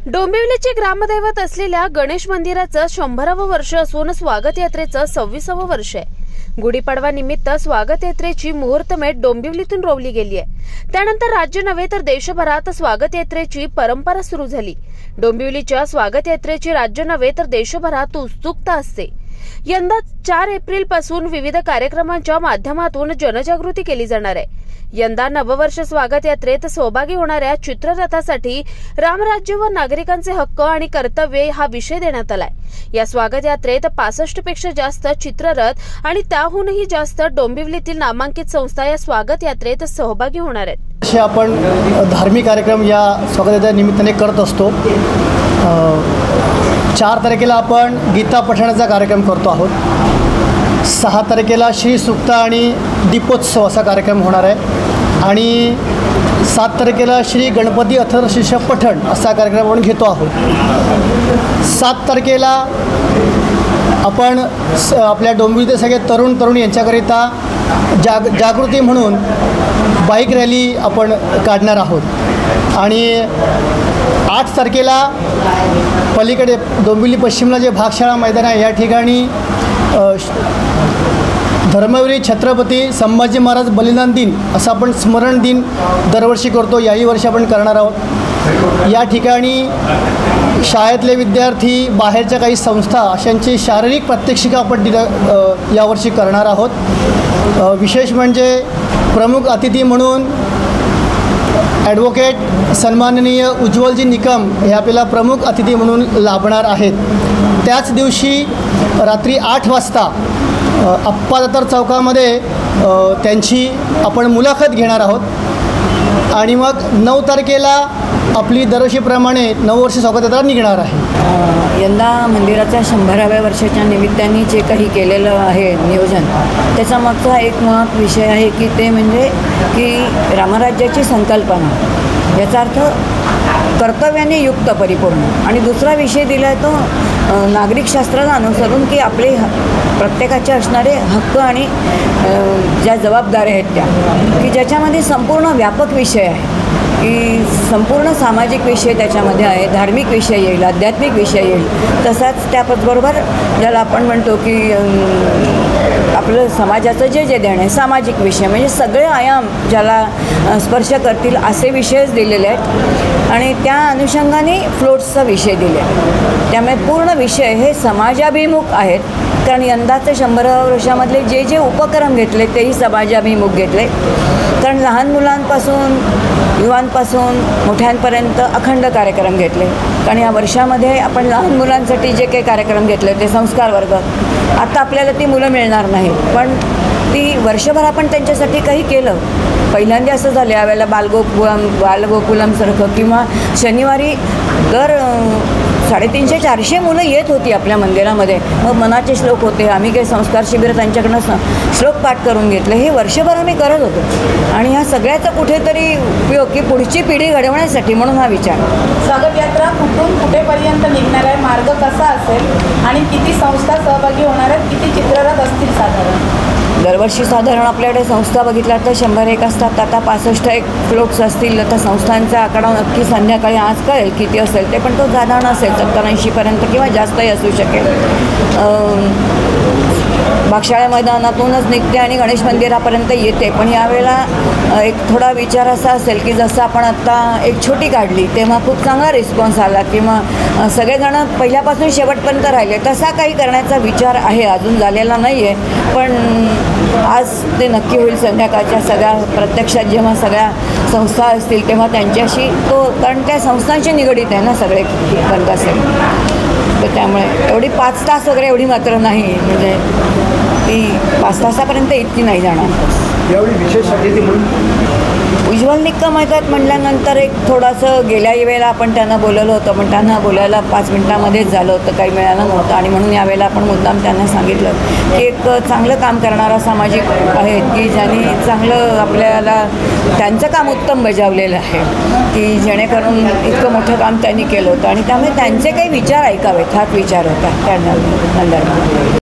डोंबिवलीचे ग्रामदैवत असलेल्या गणेश मंदिराचं 100वे वर्ष असून स्वागत यात्रेचं 26वे वर्ष आहे। गुढीपाडवा निमित्त स्वागत यात्रेची मुहूर्तमेढ डोंबिवलीतून रोवली गेली आहे। त्यानंतर राज्य नव्हे तर देशभरात स्वागत यात्रेची परंपरा सुरू झाली। डोंबिवलीच्या स्वागत यात्रेची राज्य नव्हे तर देशभरात उत्सुकता असते। यंदा 4 एप्रिल पासून विविध कार्यक्रमांच्या माध्यमातून जनजागृती केली जाणार आहे। यंदा नववर्ष स्वागत यात्रेत सहभागी होणाऱ्या चित्ररथासाठी रामराज्य व नागरिकांचे हक्क आणि कर्तव्ये हा विषय देण्यात आलाय। या स्वागत यात्रेत 65 पेक्षा जास्त चित्ररथ आणि त्याहूनही जास्त डोंबिवलीतील नामांकित संस्था या स्वागत यात्रेत सहभागी होणार आहेत। असे आपण धार्मिक कार्यक्रम या स्वागत यात्रे निमित्ताने करत असतो। 4 तारखेला आपण गीता पठणाचा कार्यक्रम करतो आहोत। 6 तारखेला श्री सूक्त आणि दीपोत्सव असा कार्यक्रम होणार आहे आणि 7 तारखेला श्री गणपती अथर्वशीर्ष पठण असा कार्यक्रम आपण घेतो आहोत। 7 तारखेला आपण आपल्या डोंबिवलीचे सगळे तरुण यांच्याकरिता जागृती म्हणून बाईक रॅली आपण काढणार आहोत आणि 8 तारखेला पलीकडे डोंबिवली पश्चिमला जे भागशाळा मैदान आहे या ठिकाणी धर्मवीर छत्रपती संभाजी महाराज बलिदान दिन असा आपण स्मरण दिन दरवर्षी करतो। याही वर्षी आपण करणार आहोत। या ठिकाणी शाळेतले विद्यार्थी, बाहेरच्या काही संस्था अशांची शारीरिक प्रात्यक्षिका आपण यावर्षी करणार आहोत। विशेष म्हणजे प्रमुख अतिथी म्हणून ॲडव्होकेट सन्माननीय उज्ज्वलजी निकम हे आपल्याला प्रमुख अतिथी म्हणून लाभणार आहेत। त्याच दिवशी रात्री 8 वाजता अप्पादातार चौकामध्ये त्यांची आपण मुलाखत घेणार आहोत आणि मग 9 तारखेला आपली दरवर्षीप्रमाणे नववर्ष स्वागत यात्रा निघणार आहे। यंदा मंदिराच्या 100व्या वर्षाच्या निमित्ताने जे काही केलेलं आहे नियोजन, त्याचा मागचा एक मुळात विषय आहे की ते म्हणजे की रामराज्याची संकल्पना, याचा अर्थ कर्तव्याने युक्त परिपूर्ण। आणि दुसरा विषय दिला आहे तो नागरिक शास्त्राला अनुसरून की आपले प्रत्येकाचे असणारे हक्क आणि ज्या जबाबदाऱ्या आहेत त्या, की ज्याच्यामध्ये संपूर्ण व्यापक विषय आहे की संपूर्ण सामाजिक विषय त्याच्यामध्ये आहे, धार्मिक विषय येईल, आध्यात्मिक विषय येईल, तसाच त्याबरोबर ज्याला आपण म्हणतो की आपलं समाजाचं जे देणं आहे सामाजिक विषय, म्हणजे सगळे आयाम ज्याला स्पर्श करतील असे विषयच दिलेले आहेत आणि त्या अनुषंगाने फ्लोट्सचा विषय दिले आहे। त्यामुळे पूर्ण विषय हे समाजाभिमुख आहेत, कारण यंदाचे 100व्या वर्षामधले जे उपक्रम घेतले तेही समाजाभिमुख घेतले। कारण लहान मुलांपासून युवांपासून मोठ्यांपर्यंत अखंड कार्यक्रम घेतले। कारण या वर्षामध्ये आपण लहान मुलांसाठी जे काही कार्यक्रम घेतले ते संस्कार वर्ग, आता आपल्याला ती मुलं मिळणार नाही, पण ती वर्षभर आपण त्यांच्यासाठी काही केलं। पहिल्यांदा असं झालं यावेळेला बालगोकुलमसारखं किंवा शनिवारी दर 350-400 मुलं येत होती आपल्या मंदिरामध्ये। मग मनाचे श्लोक होते, आम्ही काही संस्कार शिबिर त्यांच्याकडनं श्लोक पाठ करून घेतले, हे वर्षभर आम्ही करत होतो आणि ह्या सगळ्याचा कुठेतरी उपयोग की पुढची पिढी घडवण्यासाठी म्हणून हा विचार। स्वागत यात्रा कुठून कुठेपर्यंत निघणार आहे, मार्ग कसा असेल आणि किती संस्था सहभागी होणार आहेत, किती चित्ररथ असतील साधारण? दरवर्षी साधारण आपल्याकडे संस्था बघितल्या तर 101 असतात, आता 65 फ्लोट्स असतील। आता संस्थांचा आकडा नक्की संध्याकाळी आज कळेल किती असेल ते, पण तो साधारण असेल 70-80 पर्यंत किंवा जास्तही असू शकेल। भागशाळा मैदानातूनच निघते आणि गणेश मंदिरापर्यंत येते, पण यावेळेला एक थोडा विचार असा असेल की जसं आपण आत्ता एक छोटी काढली तेव्हा खूप चांगला रिस्पॉन्स आला किंवा सगळेजण पहिल्यापासून शेवटपर्यंत राहिले, तसा काही करण्याचा विचार आहे, अजून झालेला नाही आहे, पण आज ते नक्की होईल संध्याकाळच्या सगळ्या प्रत्यक्षात जेव्हा सगळ्या संस्था असतील तेव्हा त्यांच्याशी तो, कारण त्या संस्थांशी निगडीत आहे ना सगळे बंद असेल, तर त्यामुळे एवढी 5 तास वगैरे एवढी मात्र नाही, म्हणजे ती 5 तासापर्यंत इतकी नाही जाणार। यावेळी विशेष अतिथी म्हणून उज्ज्वल निकम आहेत म्हटल्यानंतर एक थोडंसं गेल्या वेळेला आपण त्यांना बोलवलं होतं, पण त्यांना बोलायला 5 मिनिटामध्येच झालं होतं, काही मिळालं नव्हतं आणि म्हणून यावेळेला आपण मुद्दाम त्यांना सांगितलं की एक चांगलं काम करणारा सामाजिक आहेत की ज्यांनी चांगलं आपल्याला त्यांचं काम उत्तम बजावलेलं आहे, की जेणेकरून इतकं मोठं काम त्यांनी केलं होतं आणि त्यामुळे त्यांचे काही विचार ऐकावेत हाच विचार होता त्या संदर्भात।